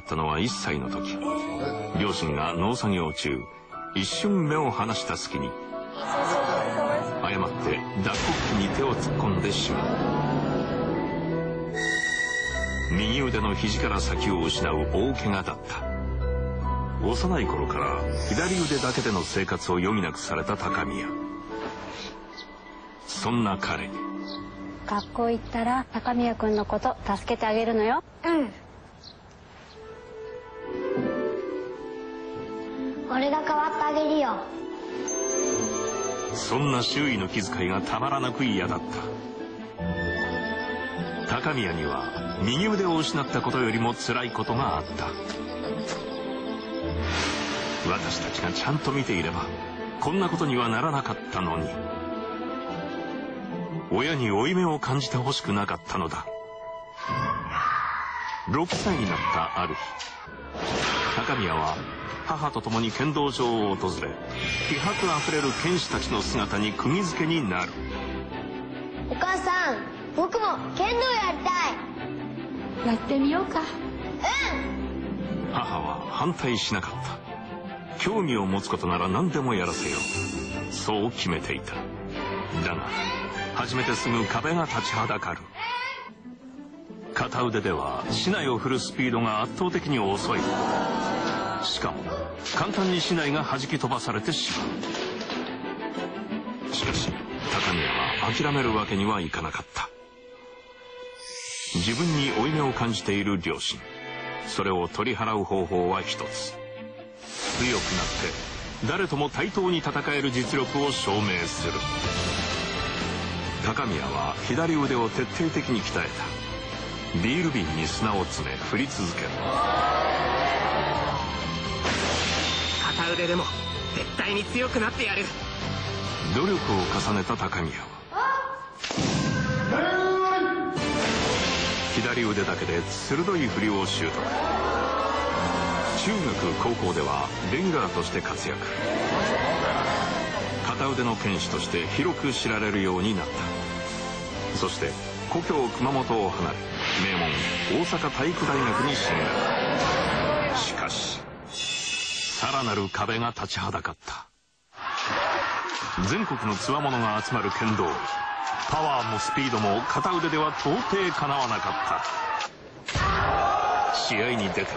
ったのは1歳の時、両親が農作業中、一瞬目を離した隙に誤って脱穀機に手を突っ込んでしまう。右腕の肘から先を失う大怪我だった。幼い頃から左腕だけでの生活を余儀なくされた高宮。そんな彼に、 学校行ったら高宮君のこと助けてあげるのよ。 俺が代わってあげるよ。 そんな周囲の気遣いがたまらなく嫌だった。高宮には右腕を失ったことよりも辛いことがあった。私たちがちゃんと見ていればこんなことにはならなかったのに。親に負い目を感じてほしくなかったのだ。6歳になったある日、高宮は母と共に剣道場を訪れ、気迫あふれる剣士たちの姿に釘付けになる。 お母さん、僕も剣道やりたい。 やってみようか。 母は反対しなかった。興味を持つことなら何でもやらせよう、そう決めていた。だが初めてすぐ壁が立ちはだかる。片腕では竹刀を振るスピードが圧倒的に遅い。しかも簡単に竹刀が弾き飛ばされてしまう。しかし高宮は諦めるわけにはいかなかった。自分に負い目を感じている両親、それを取り払う方法は一つ。強くなって誰とも対等に戦える実力を証明する。高宮は左腕を徹底的に鍛えた。ビール瓶に砂を詰め振り続ける。 片腕でも絶対に強くなってやる。 努力を重ねた高宮は左腕だけで鋭い振りを習得。中学高校ではレギュラーとして活躍。片腕の剣士として広く知られるようになった。そして故郷熊本を離れ、名門大阪体育大学に進学。しかしさらなる壁が立ちはだかった。全国の強者が集まる剣道、パワーもスピードも片腕では到底かなわなかった。試合に出て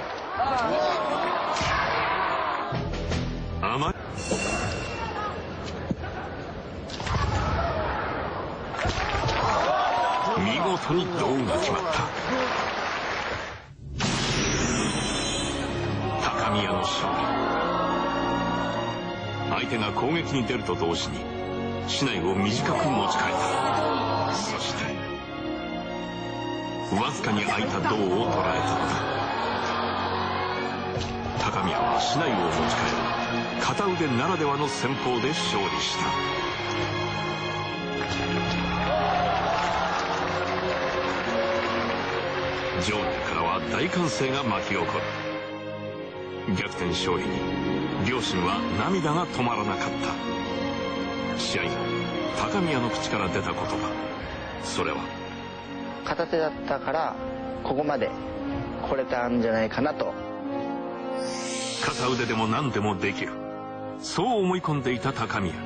あまり見事に胴が決まった。高宮の勝利。相手が攻撃に出ると同時に竹刀を短く持ち替えた。そしてわずかに空いた胴を捉えたのだ。高宮は竹刀を持ち替え、片腕ならではの戦法で勝利した。場内からは大歓声が巻き起こる。逆転勝利に両親は涙が止まらなかった。試合後、高宮の口から出た言葉、それは片手だったからここまで来れたんじゃないかなと。 片腕でも何でもできる、そう思い込んでいた高宮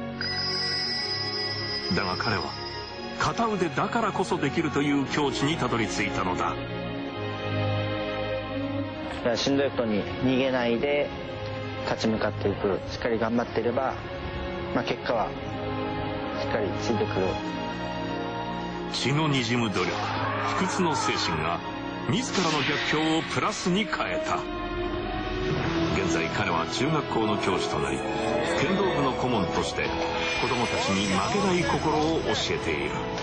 だが、彼は片腕だからこそできるという境地にたどり着いたのだ。 しんどいことに逃げないで立ち向かっていく、しっかり頑張っていれば、結果はしっかりついてくる。 血のにじむ努力、不屈の精神が自らの逆境をプラスに変えた。現在彼は中学校の教師となり、剣道部の顧問として子供たちに負けない心を教えている。